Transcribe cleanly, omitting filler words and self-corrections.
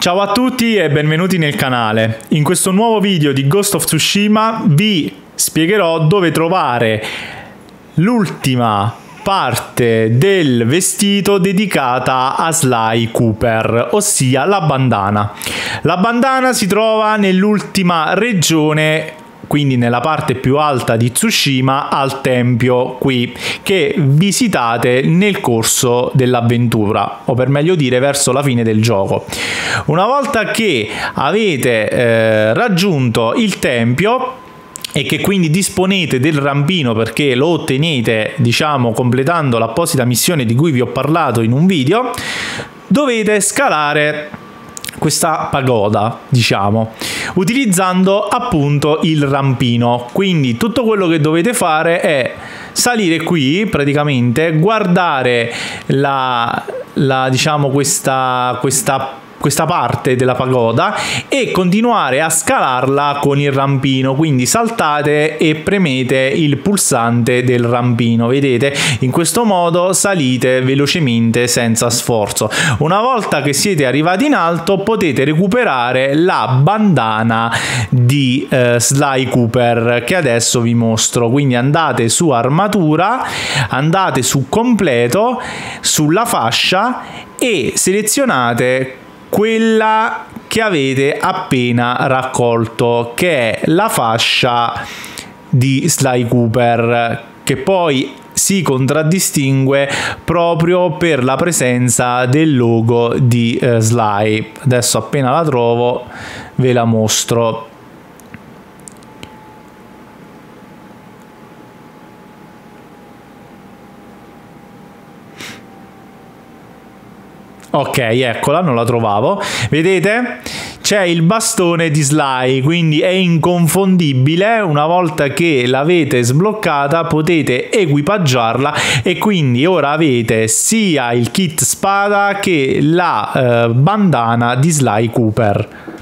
Ciao a tutti e benvenuti nel canale. In questo nuovo video di Ghost of Tsushima vi spiegherò dove trovare l'ultima parte del vestito dedicata a Sly Cooper, ossia la bandana. La bandana si trova nell'ultima regione, quindi nella parte più alta di Tsushima, al tempio qui, che visitate nel corso dell'avventura, o per meglio dire verso la fine del gioco. Una volta che avete raggiunto il tempio e che quindi disponete del rampino, perché lo ottenete, diciamo, completando l'apposita missione di cui vi ho parlato in un video, dovete scalare questa pagoda, diciamo, utilizzando appunto il rampino. Quindi tutto quello che dovete fare è salire qui, praticamente guardare diciamo questa parte della pagoda e continuare a scalarla con il rampino. Quindi saltate e premete il pulsante del rampino, vedete? In questo modo salite velocemente senza sforzo. Una volta che siete arrivati in alto potete recuperare la bandana di Sly Cooper, che adesso vi mostro. Quindi andate su armatura, andate su completo, sulla fascia e selezionate quella che avete appena raccolto, che è la fascia di Sly Cooper, che poi si contraddistingue proprio per la presenza del logo di Sly. Adesso appena la trovo ve la mostro. Ok, eccola, non la trovavo. Vedete? C'è il bastone di Sly, quindi è inconfondibile. Una volta che l'avete sbloccata potete equipaggiarla e quindi ora avete sia il kit spada che la bandana di Sly Cooper.